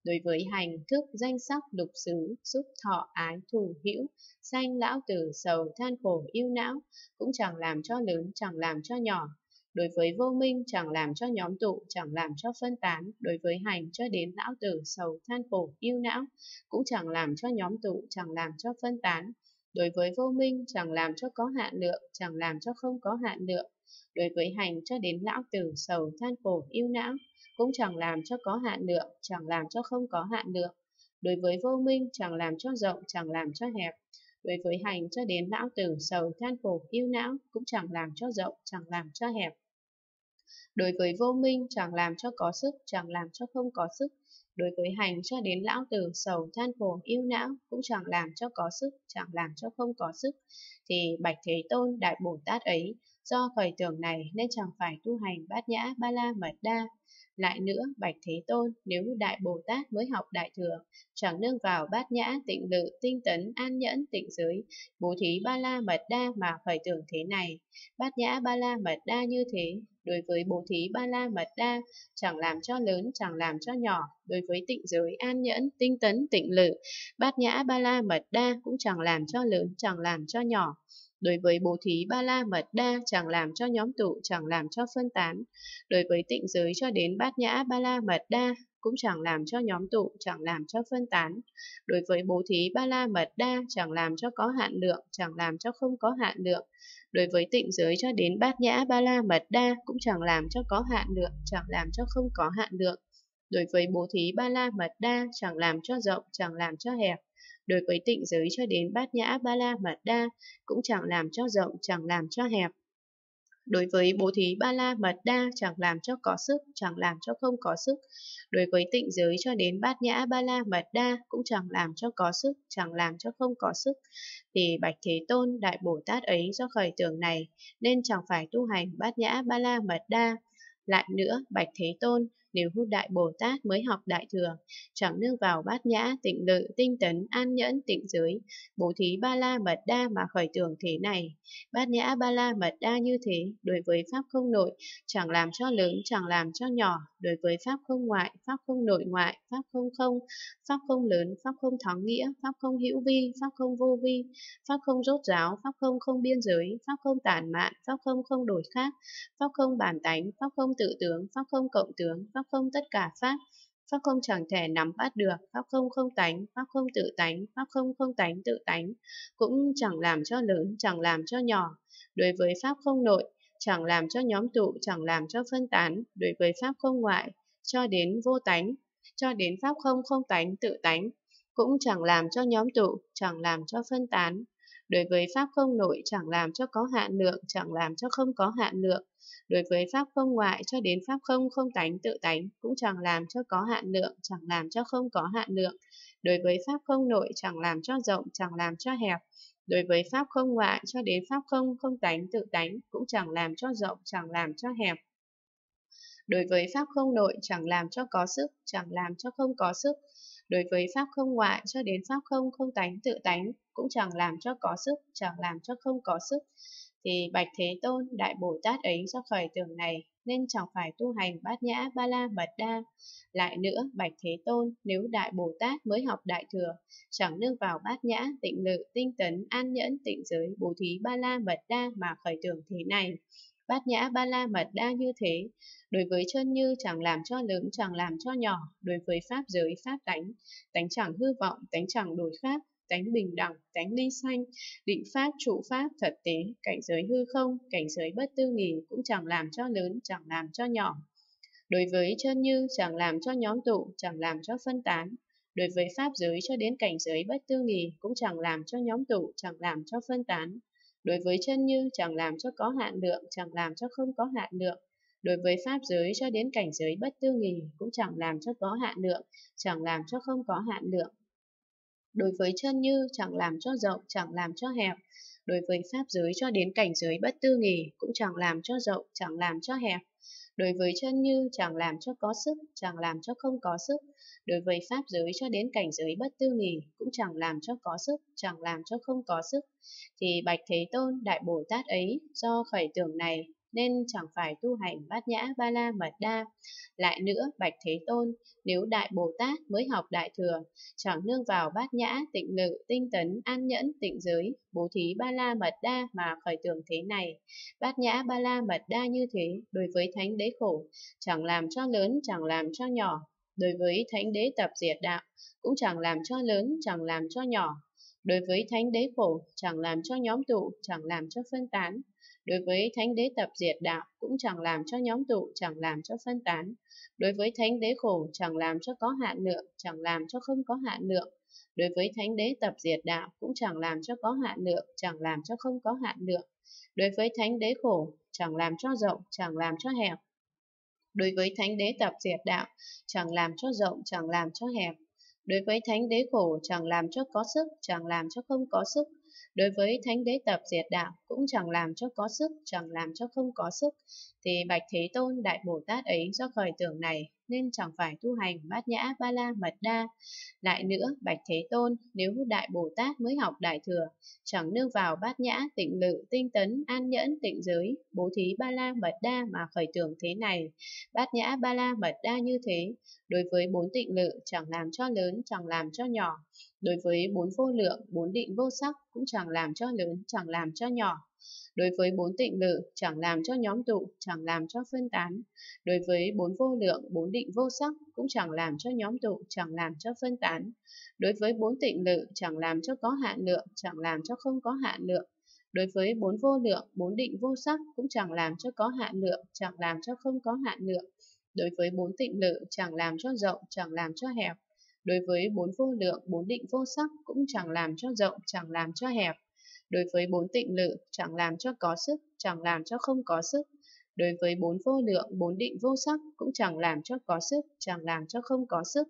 Đối với hành thức danh sắc lục xứ, xúc thọ ái thù hữu, sanh lão tử sầu than khổ yêu não, cũng chẳng làm cho lớn, chẳng làm cho nhỏ. Đối với vô minh, chẳng làm cho nhóm tụ, chẳng làm cho phân tán. Đối với hành cho đến lão tử sầu than khổ yêu não, cũng chẳng làm cho nhóm tụ, chẳng làm cho phân tán. Đối với vô minh, chẳng làm cho có hạn lượng, chẳng làm cho không có hạn lượng. Đối với hành cho đến lão tử sầu than khổ yêu não, cũng chẳng làm cho có hạn lượng, chẳng làm cho không có hạn lượng. Đối với vô minh, chẳng làm cho rộng, chẳng làm cho hẹp. Đối với hành cho đến lão tử sầu than khổ yêu não, cũng chẳng làm cho rộng, chẳng làm cho hẹp. Đối với vô minh, chẳng làm cho có sức, chẳng làm cho không có sức. Đối với hành cho đến lão tử sầu than khổ yêu não, cũng chẳng làm cho có sức, chẳng làm cho không có sức. Thì bạch Thế Tôn Đại Bồ Tát ấy, do khởi tưởng này nên chẳng phải tu hành bát nhã ba la mật đa. Lại nữa, bạch Thế Tôn, nếu Đại Bồ Tát mới học Đại Thừa, chẳng nương vào bát nhã, tịnh lự, tinh tấn, an nhẫn, tịnh giới, bố thí ba la mật đa mà khởi tưởng thế này. Bát nhã ba la mật đa như thế, đối với bố thí ba la mật đa, chẳng làm cho lớn, chẳng làm cho nhỏ. Đối với tịnh giới, an nhẫn, tinh tấn, tịnh lự, bát nhã ba la mật đa cũng chẳng làm cho lớn, chẳng làm cho nhỏ. Đối với bố thí ba la mật đa, chẳng làm cho nhóm tụ, chẳng làm cho phân tán. Đối với tịnh giới cho đến bát nhã ba la mật đa, cũng chẳng làm cho nhóm tụ, chẳng làm cho phân tán. Đối với bố thí ba la mật đa, chẳng làm cho có hạn lượng, chẳng làm cho không có hạn lượng. Đối với tịnh giới cho đến bát nhã ba la mật đa, cũng chẳng làm cho có hạn lượng, chẳng làm cho không có hạn lượng. Đối với bố thí ba la mật đa, chẳng làm cho rộng, chẳng làm cho hẹp. Đối với tịnh giới cho đến bát nhã ba la mật đa, cũng chẳng làm cho rộng, chẳng làm cho hẹp. Đối với bố thí ba la mật đa, chẳng làm cho có sức, chẳng làm cho không có sức. Đối với tịnh giới cho đến bát nhã ba la mật đa, cũng chẳng làm cho có sức, chẳng làm cho không có sức. Thì bạch Thế Tôn Đại Bồ Tát ấy do khởi tưởng này nên chẳng phải tu hành bát nhã ba la mật đa. Lại nữa, bạch Thế Tôn, nếu Đại Bồ Tát mới học Đại Thừa, chẳng nương vào bát nhã, tịnh lự, tinh tấn, an nhẫn, tịnh giới, bố thí ba la mật đa mà khởi tưởng thế này. Bát nhã ba la mật đa như thế, đối với pháp không nội, chẳng làm cho lớn, chẳng làm cho nhỏ. Đối với pháp không ngoại, pháp không nội ngoại, pháp không không, pháp không lớn, pháp không thắng nghĩa, pháp không hữu vi, pháp không vô vi, pháp không rốt ráo, pháp không không biên giới, pháp không tản mạn, pháp không không đổi khác, pháp không bản tánh, pháp không tự tướng, pháp không cộng tướng, pháp không tất cả pháp, pháp không chẳng thể nắm bắt được, pháp không không tánh, pháp không tự tánh, pháp không không tánh tự tánh, cũng chẳng làm cho lớn, chẳng làm cho nhỏ. Đối với pháp không nội, chẳng làm cho nhóm tụ, chẳng làm cho phân tán. Đối với pháp không ngoại, cho đến vô tánh, cho đến pháp không không tánh tự tánh, cũng chẳng làm cho nhóm tụ, chẳng làm cho phân tán. Đối với pháp không nội, chẳng làm cho có hạn lượng, chẳng làm cho không có hạn lượng. Đối với pháp không ngoại cho đến pháp không không tánh tự tánh, cũng chẳng làm cho có hạn lượng, chẳng làm cho không có hạn lượng. Đối với pháp không nội, chẳng làm cho rộng, chẳng làm cho hẹp. Đối với pháp không ngoại cho đến pháp không không tánh tự tánh, cũng chẳng làm cho rộng, chẳng làm cho hẹp. Đối với pháp không nội, chẳng làm cho có sức, chẳng làm cho không có sức. Đối với pháp không ngoại cho đến pháp không không tánh tự tánh, cũng chẳng làm cho có sức, chẳng làm cho không có sức. Thì bạch Thế Tôn Đại Bồ Tát ấy do khởi tưởng này nên chẳng phải tu hành bát nhã ba la mật đa. Lại nữa, bạch Thế Tôn, nếu Đại Bồ Tát mới học Đại Thừa, chẳng nương vào bát nhã, tịnh lự, tinh tấn, an nhẫn, tịnh giới, bố thí ba la mật đa mà khởi tưởng thế này. Bát nhã ba la mật đa như thế, đối với chân như chẳng làm cho lớn, chẳng làm cho nhỏ. Đối với pháp giới, pháp tánh, tánh chẳng hư vọng, tánh chẳng đổi khác, tánh bình đẳng, tánh ly sanh, định pháp, trụ pháp, thật tế, cảnh giới hư không, cảnh giới bất tư nghì, cũng chẳng làm cho lớn, chẳng làm cho nhỏ. Đối với chân như chẳng làm cho nhóm tụ, chẳng làm cho phân tán. Đối với pháp giới cho đến cảnh giới bất tư nghì, cũng chẳng làm cho nhóm tụ, chẳng làm cho phân tán. Đối với chân như chẳng làm cho có hạn lượng, chẳng làm cho không có hạn lượng. Đối với pháp giới cho đến cảnh giới bất tư nghì, cũng chẳng làm cho có hạn lượng, chẳng làm cho không có hạn lượng. Đối với chân như chẳng làm cho rộng, chẳng làm cho hẹp. Đối với pháp giới cho đến cảnh giới bất tư nghì, cũng chẳng làm cho rộng, chẳng làm cho hẹp. Đối với chân như chẳng làm cho có sức, chẳng làm cho không có sức. Đối với pháp giới cho đến cảnh giới bất tư nghì, cũng chẳng làm cho có sức, chẳng làm cho không có sức. Thì bạch Thế Tôn Đại Bồ Tát ấy do khởi tưởng này nên chẳng phải tu hành Bát Nhã Ba La Mật Đa. Lại nữa, bạch Thế Tôn, nếu Đại Bồ Tát mới học Đại Thừa, chẳng nương vào Bát Nhã, Tịnh Lự, Tinh Tấn, An Nhẫn, Tịnh Giới, Bố Thí Ba La Mật Đa mà khởi tưởng thế này. Bát Nhã Ba La Mật Đa như thế, đối với thánh đế khổ, chẳng làm cho lớn, chẳng làm cho nhỏ. Đối với thánh đế tập diệt đạo, cũng chẳng làm cho lớn, chẳng làm cho nhỏ. Đối với thánh đế khổ, chẳng làm cho nhóm tụ, chẳng làm cho phân tán. Đối với thánh đế tập diệt đạo, cũng chẳng làm cho nhóm tụ, chẳng làm cho phân tán. Đối với thánh đế khổ, chẳng làm cho có hạn lượng, chẳng làm cho không có hạn lượng. Đối với thánh đế tập diệt đạo, cũng chẳng làm cho có hạn lượng, chẳng làm cho không có hạn lượng. Đối với thánh đế khổ, chẳng làm cho rộng, chẳng làm cho hẹp. Đối với thánh đế tập diệt đạo, chẳng làm cho rộng, chẳng làm cho hẹp. Đối với thánh đế khổ, chẳng làm cho có sức, chẳng làm cho không có sức. Đối với thánh đế tập diệt đạo, cũng chẳng làm cho có sức, chẳng làm cho không có sức. Thì bạch Thế Tôn, Đại Bồ Tát ấy do khởi tưởng này, nên chẳng phải tu hành Bát Nhã Ba La Mật Đa. Lại nữa, bạch Thế Tôn, nếu Đại Bồ Tát mới học Đại Thừa, chẳng nương vào Bát Nhã, Tịnh Lự, Tinh Tấn, An Nhẫn, Tịnh Giới, Bố Thí Ba La Mật Đa mà khởi tưởng thế này. Bát Nhã Ba La Mật Đa như thế, đối với 4 tịnh lự chẳng làm cho lớn, chẳng làm cho nhỏ. Đối với 4 vô lượng, 4 định vô sắc cũng chẳng làm cho lớn, chẳng làm cho nhỏ. Đối với 4 tịnh lự, chẳng làm cho nhóm tụ, chẳng làm cho phân tán. Đối với 4 vô lượng, 4 định vô sắc cũng chẳng làm cho nhóm tụ, chẳng làm cho phân tán. Đối với 4 tịnh lự, chẳng làm cho có hạn lượng, chẳng làm cho không có hạn lượng. Đối với 4 vô lượng, 4 định vô sắc cũng chẳng làm cho có hạn lượng, chẳng làm cho không có hạn lượng. Đối với 4 tịnh lự, chẳng làm cho rộng, chẳng làm cho hẹp. Đối với 4 vô lượng, 4 định vô sắc cũng chẳng làm cho rộng, chẳng làm cho hẹp. Đối với 4 tịnh lự, chẳng làm cho có sức, chẳng làm cho không có sức. Đối với 4 vô lượng, 4 định vô sắc cũng chẳng làm cho có sức, chẳng làm cho không có sức.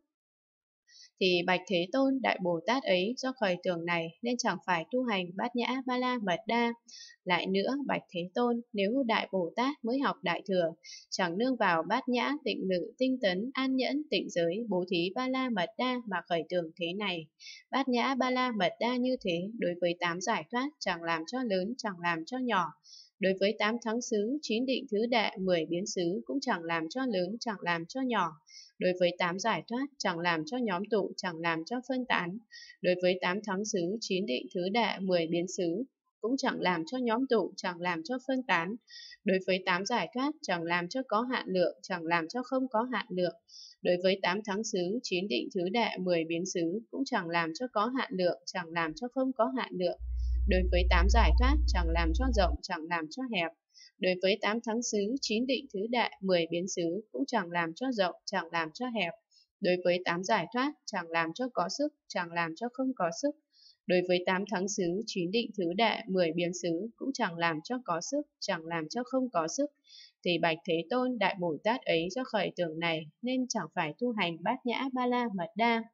Thì bạch Thế Tôn, Đại Bồ Tát ấy do khởi tưởng này nên chẳng phải tu hành Bát Nhã Ba La Mật Đa. Lại nữa, bạch Thế Tôn, nếu Đại Bồ Tát mới học Đại Thừa, chẳng nương vào Bát Nhã, Tịnh Lự, Tinh Tấn, An Nhẫn, Tịnh Giới, Bố Thí Ba La Mật Đa mà khởi tưởng thế này. Bát Nhã Ba La Mật Đa như thế, đối với 8 giải thoát, chẳng làm cho lớn, chẳng làm cho nhỏ. Đối với 8 thắng xứ, 9 định thứ đệ, 10 biến xứ cũng chẳng làm cho lớn, chẳng làm cho nhỏ. Đối với 8 giải thoát, chẳng làm cho nhóm tụ, chẳng làm cho phân tán. Đối với 8 thắng xứ, 9 định thứ đệ, 10 biến xứ cũng chẳng làm cho nhóm tụ, chẳng làm cho phân tán. Đối với 8 giải thoát, chẳng làm cho có hạn lượng, chẳng làm cho không có hạn lượng. Đối với 8 thắng xứ, 9 định thứ đệ, 10 biến xứ cũng chẳng làm cho có hạn lượng, chẳng làm cho không có hạn lượng. Đối với 8 giải thoát, chẳng làm cho rộng, chẳng làm cho hẹp. Đối với 8 thắng xứ, 9 định thứ đệ, 10 biến xứ cũng chẳng làm cho rộng, chẳng làm cho hẹp. Đối với 8 giải thoát, chẳng làm cho có sức, chẳng làm cho không có sức. Đối với 8 thắng xứ, 9 định thứ đệ, 10 biến xứ cũng chẳng làm cho có sức, chẳng làm cho không có sức. Thì bạch Thế Tôn, Đại Bồ Tát ấy do khởi tưởng này nên chẳng phải tu hành Bát Nhã Ba La Mật Đa.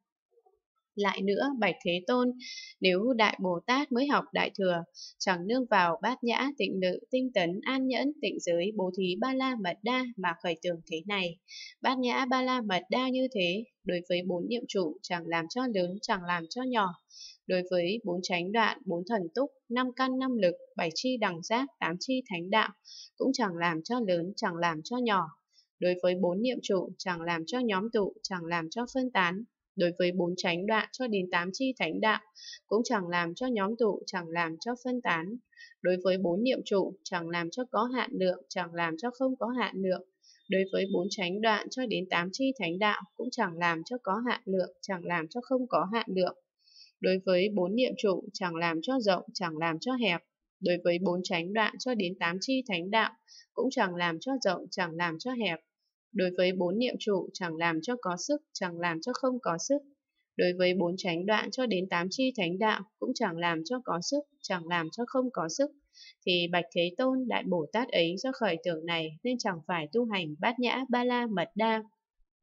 Lại nữa, bạch Thế Tôn, nếu Đại Bồ Tát mới học Đại Thừa, chẳng nương vào Bát Nhã, Tịnh Lự, Tinh Tấn, An Nhẫn, Tịnh Giới, Bố Thí Ba La Mật Đa mà khởi tưởng thế này. Bát Nhã Ba La Mật Đa như thế, đối với 4 niệm trụ, chẳng làm cho lớn, chẳng làm cho nhỏ. Đối với 4 chánh đoạn, 4 thần túc, 5 căn 5 lực, 7 chi đẳng giác, 8 chi thánh đạo, cũng chẳng làm cho lớn, chẳng làm cho nhỏ. Đối với 4 niệm trụ, chẳng làm cho nhóm tụ, chẳng làm cho phân tán. Đối với 4 chánh đoạn cho đến 8 chi thánh đạo, cũng chẳng làm cho nhóm tụ, chẳng làm cho phân tán. Đối với 4 niệm trụ, chẳng làm cho có hạn lượng, chẳng làm cho không có hạn lượng. Đối với 4 chánh đoạn cho đến 8 chi thánh đạo, cũng chẳng làm cho có hạn lượng, chẳng làm cho không có hạn lượng. Đối với 4 niệm trụ, chẳng làm cho rộng, chẳng làm cho hẹp. Đối với 4 chánh đoạn cho đến 8 chi thánh đạo, cũng chẳng làm cho rộng, chẳng làm cho hẹp. Đối với 4 niệm trụ, chẳng làm cho có sức, chẳng làm cho không có sức. Đối với 4 chánh đoạn cho đến 8 chi thánh đạo, cũng chẳng làm cho có sức, chẳng làm cho không có sức. Thì bạch Thế Tôn, Đại Bồ Tát ấy do khởi tưởng này nên chẳng phải tu hành Bát Nhã Ba La Mật Đa.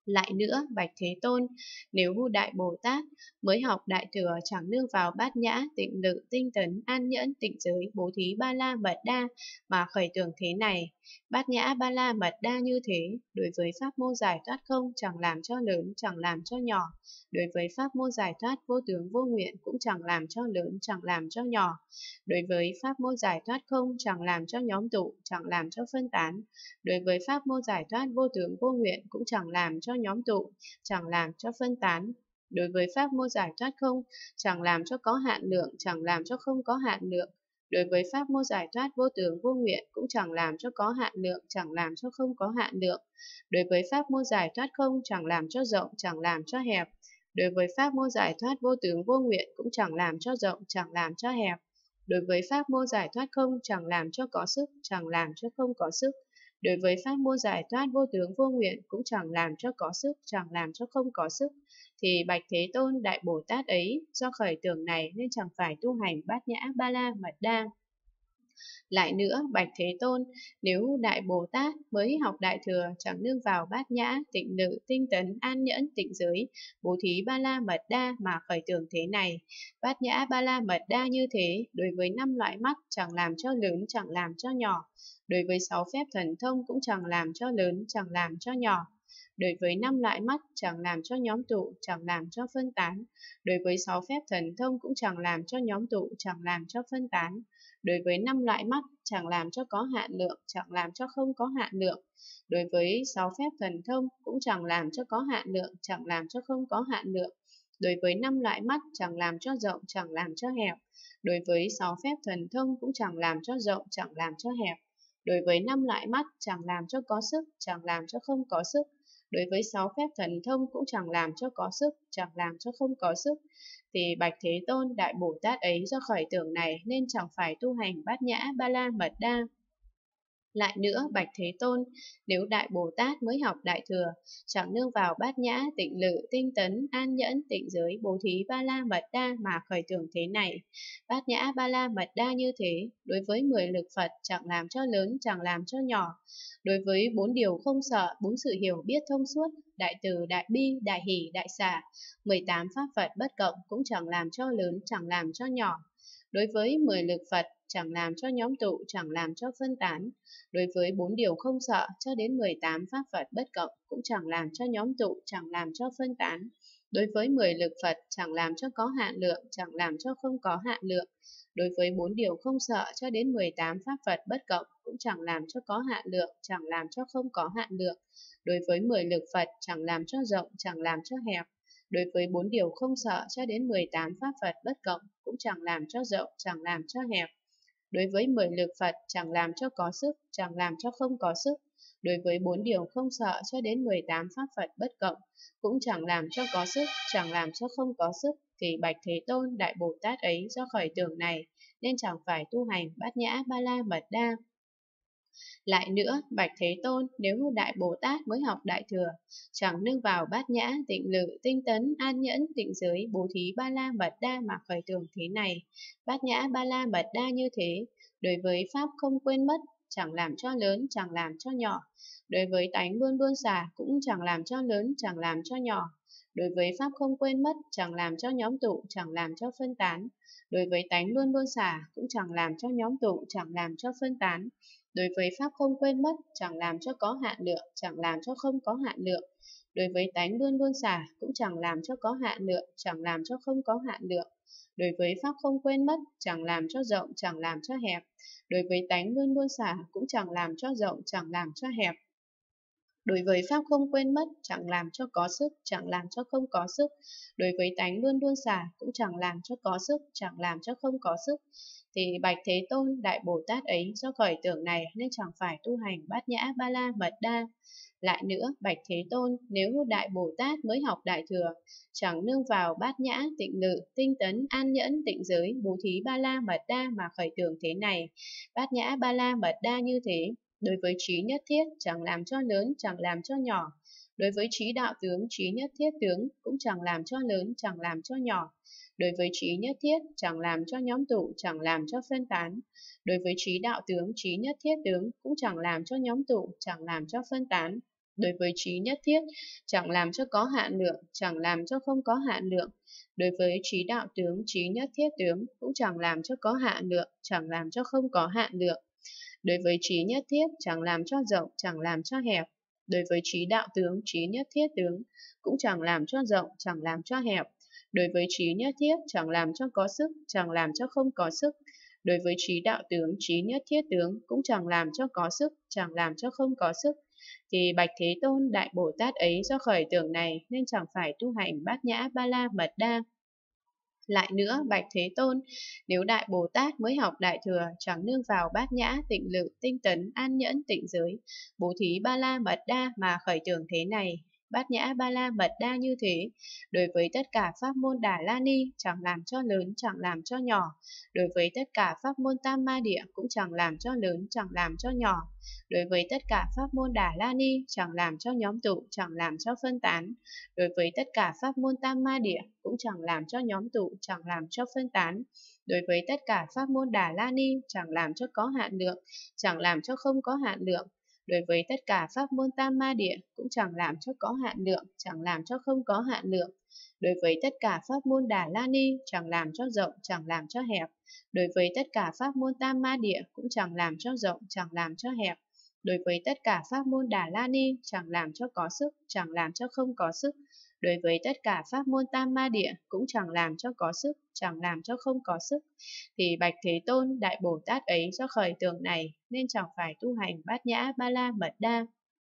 Lại nữa, Bạch Thế Tôn, nếu Đại Bồ Tát mới học Đại Thừa chẳng nương vào bát nhã, tịnh lự, tinh tấn, an nhẫn, tịnh giới, bố thí, ba la mật đa mà khởi tưởng thế này, bát nhã ba la mật đa như thế, đối với pháp môn giải thoát không chẳng làm cho lớn, chẳng làm cho nhỏ, đối với pháp môn giải thoát vô tướng vô nguyện cũng chẳng làm cho lớn, chẳng làm cho nhỏ, đối với pháp môn giải thoát không chẳng làm cho nhóm tụ, chẳng làm cho phân tán, đối với pháp môn giải thoát vô tướng vô nguyện cũng chẳng làm cho nhóm tụ, chẳng làm cho phân tán. Đối với pháp môn giải thoát không, chẳng làm cho có hạn lượng, chẳng làm cho không có hạn lượng. Đối với pháp môn giải thoát vô tướng vô nguyện cũng chẳng làm cho có hạn lượng, chẳng làm cho không có hạn lượng. Đối với pháp môn giải thoát không, chẳng làm cho rộng, chẳng làm cho hẹp. Đối với pháp môn giải thoát vô tướng vô nguyện cũng chẳng làm cho rộng, chẳng làm cho hẹp. Đối với pháp môn giải thoát không, chẳng làm cho có sức, chẳng làm cho không có sức. Đối với pháp môn giải thoát vô tướng vô nguyện cũng chẳng làm cho có sức, chẳng làm cho không có sức, thì Bạch Thế Tôn Đại Bồ Tát ấy do khởi tưởng này nên chẳng phải tu hành bát nhã ba la mật đa. Lại nữa, Bạch Thế Tôn, nếu Đại Bồ Tát mới học Đại Thừa chẳng nương vào bát nhã, tịnh lự, tinh tấn, an nhẫn, tịnh giới, bố thí ba la mật đa mà khởi tưởng thế này, bát nhã ba la mật đa như thế, đối với 5 loại mắt chẳng làm cho lớn, chẳng làm cho nhỏ, đối với 6 phép thần thông cũng chẳng làm cho lớn, chẳng làm cho nhỏ, đối với 5 loại mắt chẳng làm cho nhóm tụ, chẳng làm cho phân tán, đối với 6 phép thần thông cũng chẳng làm cho nhóm tụ, chẳng làm cho phân tán, đối với 5 loại mắt chẳng làm cho có hạn lượng, chẳng làm cho không có hạn lượng, đối với 6 phép thần thông cũng chẳng làm cho có hạn lượng, chẳng làm cho không có hạn lượng, đối với 5 loại mắt chẳng làm cho rộng, chẳng làm cho hẹp, đối với 6 phép thần thông cũng chẳng làm cho rộng, chẳng làm cho hẹp, đối với 5 loại mắt chẳng làm cho có sức, chẳng làm cho không có sức, đối với 6 phép thần thông cũng chẳng làm cho có sức, chẳng làm cho không có sức, thì Bạch Thế Tôn Đại Bồ Tát ấy do khởi tưởng này nên chẳng phải tu hành bát nhã ba la mật đa. Lại nữa, Bạch Thế Tôn, nếu Đại Bồ Tát mới học Đại Thừa, chẳng nương vào bát nhã, tịnh lự, tinh tấn, an nhẫn, tịnh giới, bố thí, ba la mật đa mà khởi tưởng thế này. Bát nhã ba la mật đa như thế, đối với 10 lực Phật chẳng làm cho lớn, chẳng làm cho nhỏ. Đối với 4 điều không sợ, 4 sự hiểu biết thông suốt, đại từ, đại bi, đại hỷ, đại xả, 18 pháp Phật bất cộng cũng chẳng làm cho lớn, chẳng làm cho nhỏ. Đối với 10 lực Phật, chẳng làm cho nhóm tụ, chẳng làm cho phân tán. Đối với 4 điều không sợ cho đến 18 pháp Phật bất cộng cũng chẳng làm cho nhóm tụ, chẳng làm cho phân tán. Đối với 10 lực Phật chẳng làm cho có hạn lượng, chẳng làm cho không có hạn lượng. Đối với 4 điều không sợ cho đến 18 pháp Phật bất cộng cũng chẳng làm cho có hạn lượng, chẳng làm cho không có hạn lượng. Đối với 10 lực Phật chẳng làm cho rộng, chẳng làm cho hẹp. Đối với 4 điều không sợ cho đến 18 pháp Phật bất cộng cũng chẳng làm cho rộng, chẳng làm cho hẹp. Đối với 10 lực Phật chẳng làm cho có sức, chẳng làm cho không có sức. Đối với 4 điều không sợ cho đến 18 pháp Phật bất cộng cũng chẳng làm cho có sức, chẳng làm cho không có sức, thì Bạch Thế Tôn Đại Bồ Tát ấy do khởi tưởng này nên chẳng phải tu hành bát nhã ba la mật đa. Lại nữa, Bạch Thế Tôn, nếu Đại Bồ Tát mới học Đại Thừa, chẳng nương vào bát nhã, tịnh lự, tinh tấn, an nhẫn, tịnh giới, bố thí ba la mật đa mà khởi tưởng thế này, bát nhã ba la mật đa như thế, đối với pháp không quên mất, chẳng làm cho lớn, chẳng làm cho nhỏ, đối với tánh luôn luôn xả cũng chẳng làm cho lớn, chẳng làm cho nhỏ, đối với pháp không quên mất, chẳng làm cho nhóm tụ, chẳng làm cho phân tán, đối với tánh luôn luôn xả cũng chẳng làm cho nhóm tụ, chẳng làm cho phân tán, đối với pháp không quên mất, chẳng làm cho có hạn lượng, chẳng làm cho không có hạn lượng. Đối với tánh luôn luôn xả, cũng chẳng làm cho có hạn lượng, chẳng làm cho không có hạn lượng. Đối với pháp không quên mất, chẳng làm cho rộng, chẳng làm cho hẹp. Đối với tánh luôn luôn xả, cũng chẳng làm cho rộng, chẳng làm cho hẹp. Đối với pháp không quên mất, chẳng làm cho có sức, chẳng làm cho không có sức. Đối với tánh luôn luôn xả, cũng chẳng làm cho có sức, chẳng làm cho không có sức. Thì Bạch Thế Tôn Đại Bồ Tát ấy do khởi tưởng này nên chẳng phải tu hành bát nhã ba la mật đa. Lại nữa, Bạch Thế Tôn, nếu Đại Bồ Tát mới học Đại Thừa, chẳng nương vào bát nhã, tịnh lự, tinh tấn, an nhẫn, tịnh giới, bố thí ba la mật đa mà khởi tưởng thế này, bát nhã ba la mật đa như thế, đối với trí nhất thiết chẳng làm cho lớn, chẳng làm cho nhỏ, đối với trí đạo tướng, trí nhất thiết tướng cũng chẳng làm cho lớn, chẳng làm cho nhỏ, đối với trí nhất thiết chẳng làm cho nhóm tụ, chẳng làm cho phân tán, đối với trí đạo tướng, trí nhất thiết tướng cũng chẳng làm cho nhóm tụ, chẳng làm cho phân tán, Đối với trí nhất thiết, chẳng làm cho có hạn lượng, chẳng làm cho không có hạn lượng. Đối với trí đạo tướng, trí nhất thiết tướng, cũng chẳng làm cho có hạn lượng, chẳng làm cho không có hạn lượng. Đối với trí nhất thiết, chẳng làm cho rộng, chẳng làm cho hẹp. Đối với trí đạo tướng, trí nhất thiết tướng, cũng chẳng làm cho rộng, chẳng làm cho hẹp. Đối với trí nhất thiết, chẳng làm cho có sức, chẳng làm cho không có sức. Đối với trí đạo tướng, trí nhất thiết tướng, cũng chẳng làm cho có sức, chẳng làm cho không có sức. Thì Bạch Thế Tôn Đại Bồ Tát ấy do khởi tưởng này nên chẳng phải tu hành Bát Nhã Ba La Mật Đa. Lại nữa, Bạch Thế Tôn, nếu Đại Bồ Tát mới học Đại Thừa, chẳng nương vào Bát Nhã, Tịnh Lự, Tinh Tấn, An Nhẫn, Tịnh Giới, Bố Thí Ba La Mật Đa mà khởi tưởng thế này, Bát Nhã Ba La Mật Đa như thế, đối với tất cả pháp môn Đà La Ni, chẳng làm cho lớn, chẳng làm cho nhỏ, đối với tất cả pháp môn Tam Ma Địa cũng chẳng làm cho lớn, chẳng làm cho nhỏ, đối với tất cả pháp môn Đà La Ni, chẳng làm cho nhóm tụ, chẳng làm cho phân tán, đối với tất cả pháp môn Tam Ma Địa cũng chẳng làm cho nhóm tụ, chẳng làm cho phân tán. Đối với tất cả pháp môn Đà La Ni, chẳng làm cho có hạn lượng, chẳng làm cho không có hạn lượng. Đối với tất cả pháp môn Tam Ma Địa cũng chẳng làm cho có hạn lượng, chẳng làm cho không có hạn lượng. Đối với tất cả pháp môn Đà La Ni, chẳng làm cho rộng, chẳng làm cho hẹp. Đối với tất cả pháp môn Tam Ma Địa cũng chẳng làm cho rộng, chẳng làm cho hẹp. Đối với tất cả pháp môn Đà La Ni, chẳng làm cho có sức, chẳng làm cho không có sức. Đối với tất cả pháp môn Tam Ma Địa cũng chẳng làm cho có sức, chẳng làm cho không có sức. Thì Bạch Thế Tôn, Đại Bồ Tát ấy do khởi tưởng này nên chẳng phải tu hành Bát Nhã Ba La Mật Đa.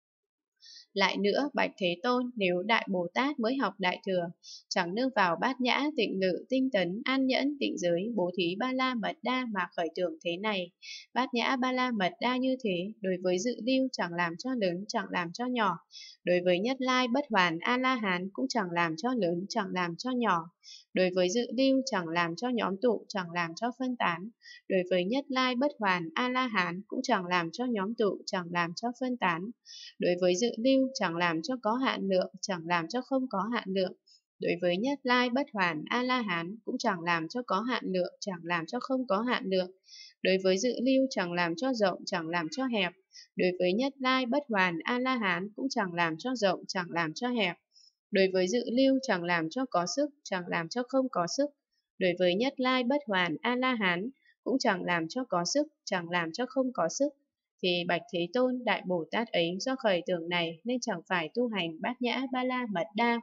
Lại nữa, Bạch Thế Tôn, nếu Đại Bồ Tát mới học Đại Thừa, chẳng nương vào Bát Nhã, Tịnh Lự, Tinh Tấn, An Nhẫn, Tịnh Giới, Bố Thí Ba La Mật Đa mà khởi tưởng thế này, Bát Nhã Ba La Mật Đa như thế, đối với dự lưu chẳng làm cho lớn, chẳng làm cho nhỏ, đối với Nhất Lai Bất Hoàn A La Hán cũng chẳng làm cho lớn, chẳng làm cho nhỏ, đối với dự lưu chẳng làm cho nhóm tụ, chẳng làm cho phân tán, đối với Nhất Lai Bất Hoàn A La Hán cũng chẳng làm cho nhóm tụ, chẳng làm cho phân tán. Đối với dự lưu chẳng làm cho có hạn lượng, chẳng làm cho không có hạn lượng. Đối với Nhất Lai Bất Hoàn A La Hán cũng chẳng làm cho có hạn lượng, chẳng làm cho không có hạn lượng. Đối với dự lưu chẳng làm cho rộng, chẳng làm cho hẹp. Đối với Nhất Lai Bất Hoàn A La Hán cũng chẳng làm cho rộng, chẳng làm cho hẹp. Đối với dự lưu chẳng làm cho có sức, chẳng làm cho không có sức. Đối với Nhất Lai Bất Hoàn A La Hán cũng chẳng làm cho có sức, chẳng làm cho không có sức. Thì Bạch Thế Tôn, Đại Bồ Tát ấy do khởi tưởng này nên chẳng phải tu hành Bát Nhã Ba La Mật Đa.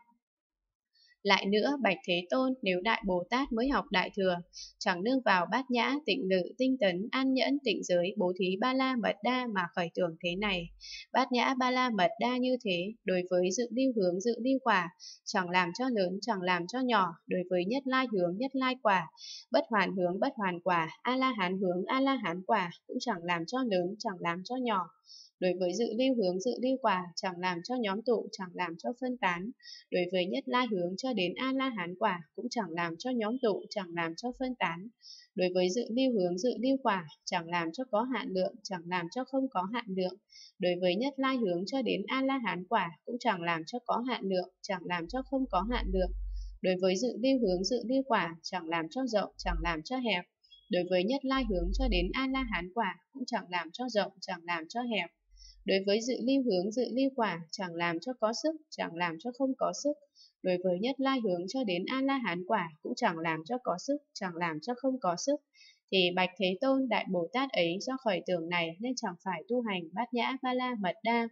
Lại nữa, Bạch Thế Tôn, nếu Đại Bồ Tát mới học Đại Thừa, chẳng nương vào Bát Nhã, Tịnh Lự, Tinh Tấn, An Nhẫn, Tịnh Giới, Bố Thí Ba La Mật Đa mà khởi tưởng thế này, Bát Nhã Ba La Mật Đa như thế, đối với dự lưu hướng, dự lưu quả, chẳng làm cho lớn, chẳng làm cho nhỏ, đối với Nhất Lai hướng, Nhất Lai quả, Bất Hoàn hướng, Bất Hoàn quả, A La Hán hướng, A La Hán quả, cũng chẳng làm cho lớn, chẳng làm cho nhỏ. Đối với dự lưu hướng, dự lưu quả, chẳng làm cho nhóm tụ, chẳng làm cho phân tán. Đối với Nhất Lai hướng cho đến A La Hán quả cũng chẳng làm cho nhóm tụ, chẳng làm cho phân tán. Đối với dự lưu hướng, dự lưu quả, chẳng làm cho có hạn lượng, chẳng làm cho không có hạn lượng. Đối với Nhất Lai hướng cho đến A La Hán quả cũng chẳng làm cho có hạn lượng, chẳng làm cho không có hạn lượng. Đối với dự lưu hướng, dự lưu quả, chẳng làm cho rộng, chẳng làm cho hẹp. Đối với Nhất Lai hướng cho đến A La Hán quả cũng chẳng làm cho rộng, chẳng làm cho hẹp. Đối với dự lưu hướng, dự lưu quả, chẳng làm cho có sức, chẳng làm cho không có sức. Đối với Nhất Lai hướng cho đến A La Hán quả cũng chẳng làm cho có sức, chẳng làm cho không có sức. Thì Bạch Thế Tôn, Đại Bồ Tát ấy do khởi tưởng này nên chẳng phải tu hành Bát Nhã Ba La Mật Đa.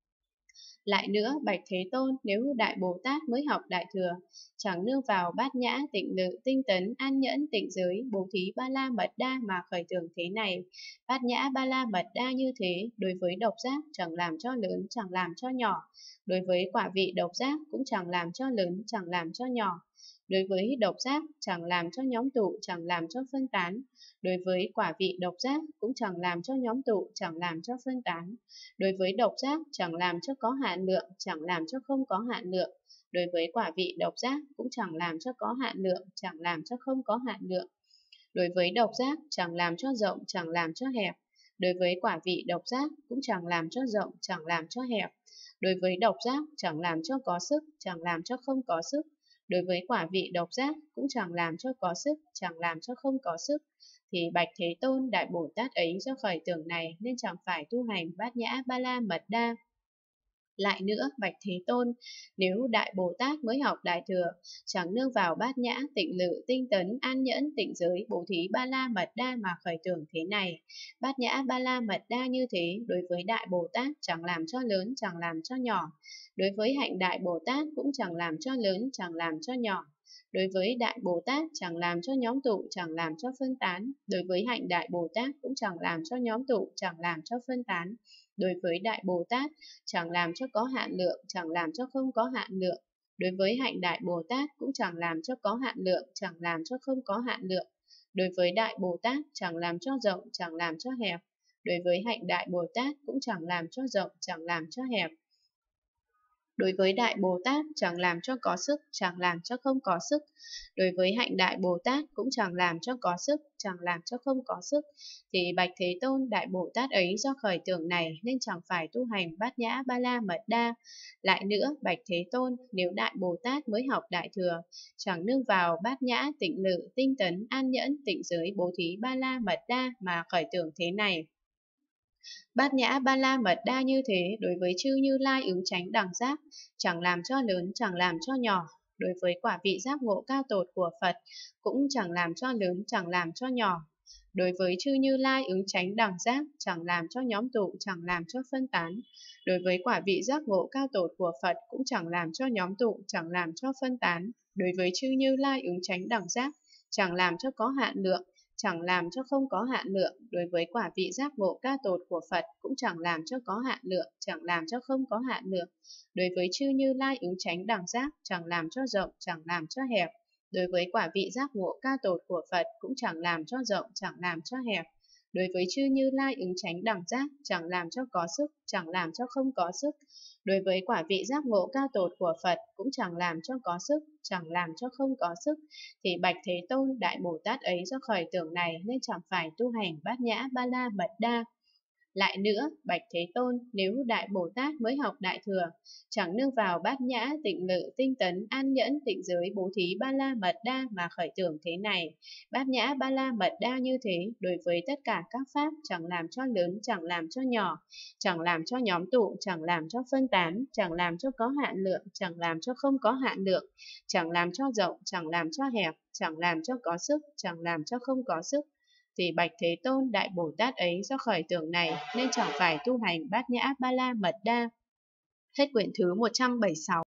Lại nữa, Bạch Thế Tôn, nếu Đại Bồ Tát mới học Đại Thừa, chẳng nương vào Bát Nhã, Tịnh Lự, Tinh Tấn, An Nhẫn, Tịnh Giới, Bố Thí Ba La Mật Đa mà khởi tưởng thế này, Bát Nhã Ba La Mật Đa như thế, đối với độc giác chẳng làm cho lớn, chẳng làm cho nhỏ, đối với quả vị độc giác cũng chẳng làm cho lớn, chẳng làm cho nhỏ, đối với độc giác chẳng làm cho nhóm tụ, chẳng làm cho phân tán, đối với quả vị độc giác cũng chẳng làm cho nhóm tụ, chẳng làm cho phân tán. Đối với độc giác chẳng làm cho có hạn lượng, chẳng làm cho không có hạn lượng. Đối với quả vị độc giác cũng chẳng làm cho có hạn lượng, chẳng làm cho không có hạn lượng. Đối với độc giác chẳng làm cho rộng, chẳng làm cho hẹp. Đối với quả vị độc giác cũng chẳng làm cho rộng, chẳng làm cho hẹp. Đối với độc giác chẳng làm cho có sức, chẳng làm cho không có sức. Đối với quả vị độc giác cũng chẳng làm cho có sức, chẳng làm cho không có sức. Thì Bạch Thế Tôn, Đại Bồ Tát ấy do khởi tưởng này nên chẳng phải tu hành Bát Nhã Ba La Mật Đa. Lại nữa, bạch Thế Tôn, nếu Đại Bồ Tát mới học Đại Thừa, chẳng nương vào bát nhã, tịnh lự, tinh tấn, an nhẫn, tịnh giới, bố thí, ba la mật đa mà khởi tưởng thế này. Bát nhã, ba la mật đa như thế, đối với Đại Bồ Tát chẳng làm cho lớn, chẳng làm cho nhỏ. Đối với hạnh Đại Bồ Tát cũng chẳng làm cho lớn, chẳng làm cho nhỏ. Đối với Đại Bồ Tát chẳng làm cho nhóm tụ, chẳng làm cho phân tán. Đối với hạnh Đại Bồ Tát cũng chẳng làm cho nhóm tụ, chẳng làm cho phân tán. Đối với Đại Bồ Tát chẳng làm cho có hạn lượng, chẳng làm cho không có hạn lượng. Đối với hạnh Đại Bồ Tát cũng chẳng làm cho có hạn lượng, chẳng làm cho không có hạn lượng. Đối với Đại Bồ Tát chẳng làm cho rộng, chẳng làm cho hẹp. Đối với hạnh Đại Bồ Tát cũng chẳng làm cho rộng, chẳng làm cho hẹp. Đối với Đại Bồ Tát chẳng làm cho có sức, chẳng làm cho không có sức. Đối với hạnh Đại Bồ Tát cũng chẳng làm cho có sức, chẳng làm cho không có sức. Thì bạch Thế Tôn, Đại Bồ Tát ấy do khởi tưởng này nên chẳng phải tu hành bát nhã ba la mật đa. Lại nữa, bạch Thế Tôn, nếu Đại Bồ Tát mới học Đại Thừa, chẳng nương vào bát nhã, tịnh lự, tinh tấn, an nhẫn, tịnh giới, bố thí, ba la mật đa mà khởi tưởng thế này. Bát nhã ba la mật đa như thế, đối với chư Như Lai ứng chánh đẳng giác, chẳng làm cho lớn, chẳng làm cho nhỏ. Đối với quả vị giác ngộ cao tột của Phật, cũng chẳng làm cho lớn, chẳng làm cho nhỏ. Đối với chư Như Lai ứng chánh đẳng giác, chẳng làm cho nhóm tụ, chẳng làm cho phân tán. Đối với quả vị giác ngộ cao tột của Phật, cũng chẳng làm cho nhóm tụ, chẳng làm cho phân tán. Đối với chư Như Lai ứng chánh đẳng giác, chẳng làm cho có hạn lượng, chẳng làm cho không có hạn lượng. Đối với quả vị giác ngộ ca tột của Phật cũng chẳng làm cho có hạn lượng, chẳng làm cho không có hạn lượng. Đối với chư Như Lai ứng chánh đẳng giác, chẳng làm cho rộng, chẳng làm cho hẹp. Đối với quả vị giác ngộ ca tột của Phật cũng chẳng làm cho rộng, chẳng làm cho hẹp. Đối với chư Như Lai ứng chánh đẳng giác, chẳng làm cho có sức, chẳng làm cho không có sức. Đối với quả vị giác ngộ cao tột của Phật cũng chẳng làm cho có sức, chẳng làm cho không có sức. Thì bạch Thế Tôn, Đại Bồ Tát ấy do khởi tưởng này nên chẳng phải tu hành bát nhã ba la mật đa. Lại nữa, bạch Thế Tôn, nếu Đại Bồ Tát mới học Đại Thừa, chẳng nương vào bát nhã, tịnh lự, tinh tấn, an nhẫn, tịnh giới, bố thí, ba la mật đa mà khởi tưởng thế này. Bát nhã, ba la mật đa như thế, đối với tất cả các pháp, chẳng làm cho lớn, chẳng làm cho nhỏ, chẳng làm cho nhóm tụ, chẳng làm cho phân tán, chẳng làm cho có hạn lượng, chẳng làm cho không có hạn lượng, chẳng làm cho rộng, chẳng làm cho hẹp, chẳng làm cho có sức, chẳng làm cho không có sức. Thì bạch Thế Tôn, Đại Bồ Tát ấy do khởi tưởng này nên chẳng phải tu hành bát nhã ba la mật đa. Hết quyển thứ 176.